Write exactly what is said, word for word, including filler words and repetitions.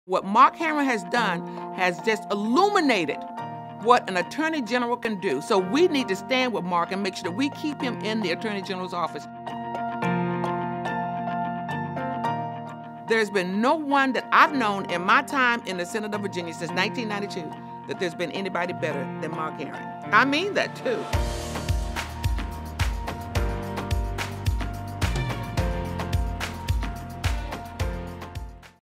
What Mark Herring has done has just illuminated what an attorney general can do. So we need to stand with Mark and make sure that we keep him in the attorney general's office. There's been no one that I've known in my time in the Senate of Virginia since nineteen ninety-two that there's been anybody better than Mark Herring. I mean that too.